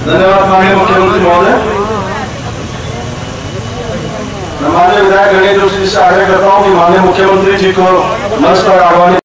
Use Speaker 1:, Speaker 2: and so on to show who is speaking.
Speaker 1: धन्यवाद माननीय मुख्यमंत्री महोदय। मैं माननीय विधायक गणेश जोशी से आग्रह करता हूँ कि माननीय मुख्यमंत्री जी को मंच पर आह्वानित